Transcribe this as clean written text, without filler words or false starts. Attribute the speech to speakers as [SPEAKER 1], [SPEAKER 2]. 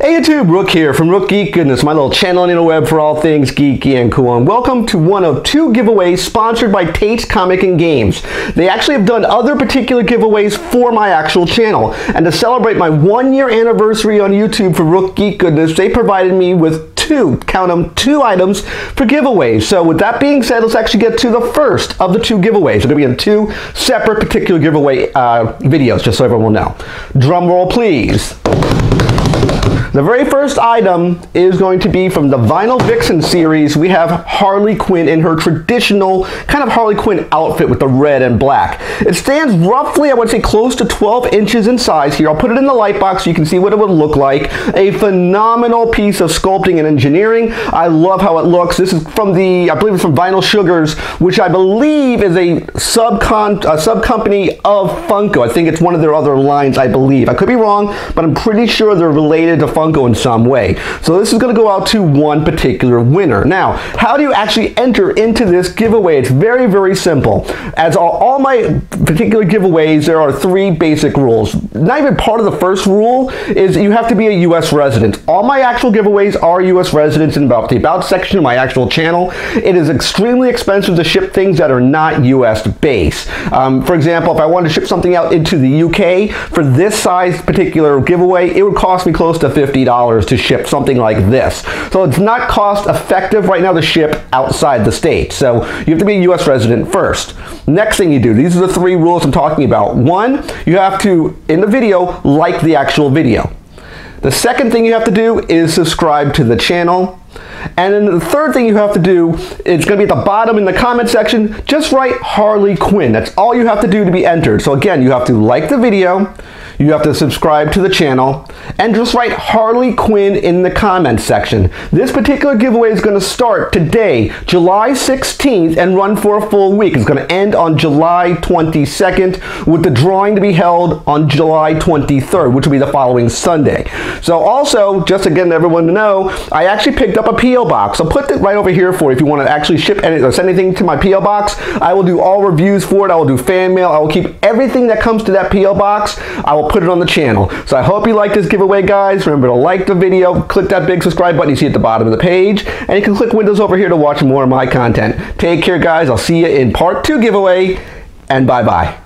[SPEAKER 1] Hey YouTube, Rook here from Rook Geek. Goodness, my little channel on the interweb for all things geeky and cool. And welcome to one of two giveaways sponsored by Tate's Comic and Games. They actually have done other particular giveaways for my actual channel. And to celebrate my 1-year anniversary on YouTube for Rook Geek Goodness, they provided me with two items for giveaways. So with that being said, let's actually get to the first of the two giveaways. They're going to be in two separate particular giveaway videos, just so everyone will know. Drum roll, please. The very first item is going to be from the Vinyl Vixen series. We have Harley Quinn in her traditional kind of Harley Quinn outfit with the red and black. It stands roughly, I would say, close to 12 inches in size here. I'll put it in the light box so you can see what it would look like. A phenomenal piece of sculpting and engineering. I love how it looks. This is from the, I believe it's from Vinyl Sugars, which I believe is a sub-company of Funko. I think it's one of their other lines, I believe. I could be wrong, but I'm pretty sure they're related to Funko in some way. So this is going to go out to one particular winner. Now, how do you actually enter into this giveaway? It's very, very simple. As all my particular giveaways, there are 3 basic rules. Not even part of the first rule is you have to be a US resident. All my actual giveaways are US residents in the About section of my actual channel. It is extremely expensive to ship things that are not US based. For example, if I wanted to ship something out into the UK for this size particular giveaway, it would cost me close to $50 to ship something like this. So it's not cost effective right now to ship outside the state. So you have to be a US resident first. Next thing you do, these are the 3 rules I'm talking about. 1, you have to, in the video, like the actual video. The second thing you have to do is subscribe to the channel. And then the third thing you have to do, it's going to be at the bottom in the comment section, just write Harley Quinn. That's all you have to do to be entered. So again, you have to like the video, you have to subscribe to the channel, and just write Harley Quinn in the comment section. This particular giveaway is going to start today, July 16th, and run for a full week. It's going to end on July 22nd, with the drawing to be held on July 23rd, which will be the following Sunday. So also, just again everyone to know, I actually picked up a P.O. Box. I'll put it right over here for you if you want to actually ship or send anything to my P.O. Box. I will do all reviews for it. I will do fan mail. I will keep everything that comes to that P.O. Box. I will put it on the channel. So I hope you like this giveaway, guys. Remember to like the video, click that big subscribe button you see at the bottom of the page, and you can click windows over here to watch more of my content. Take care, guys. I'll see you in part 2 giveaway, and bye-bye.